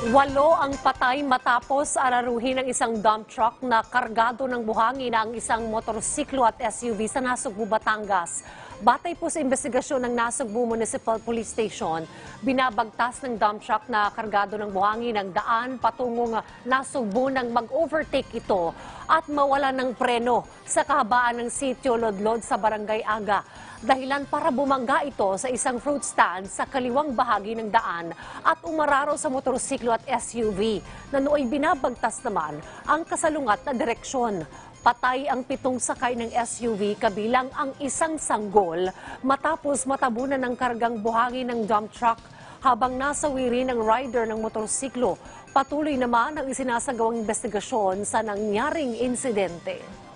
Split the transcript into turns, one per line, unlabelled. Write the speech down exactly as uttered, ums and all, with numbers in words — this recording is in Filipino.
Walo ang patay matapos araruhin ng isang dump truck na kargado ng buhangin ang isang motorsiklo at S U V sa Nasugbu, Batangas. Batay po sa investigasyon ng Nasugbu Municipal Police Station, binabagtas ng dump truck na kargado ng buhangin ang daan patungong Nasugbu nang mag-overtake ito at mawala ng preno sa kahabaan ng sitio Lodlod sa Barangay Aga. Dahilan para bumangga ito sa isang fruit stand sa kaliwang bahagi ng daan at umararo sa motorsiklo at S U V na nooy binabagtas naman ang kasalungat na direksyon. Patay ang pitong sakay ng S U V kabilang ang isang sanggol matapos matabunan ng kargang buhangin ng dump truck habang nasawi rin ang rider ng motorsiklo. Patuloy naman ang isinasagawang investigasyon sa nangyaring insidente.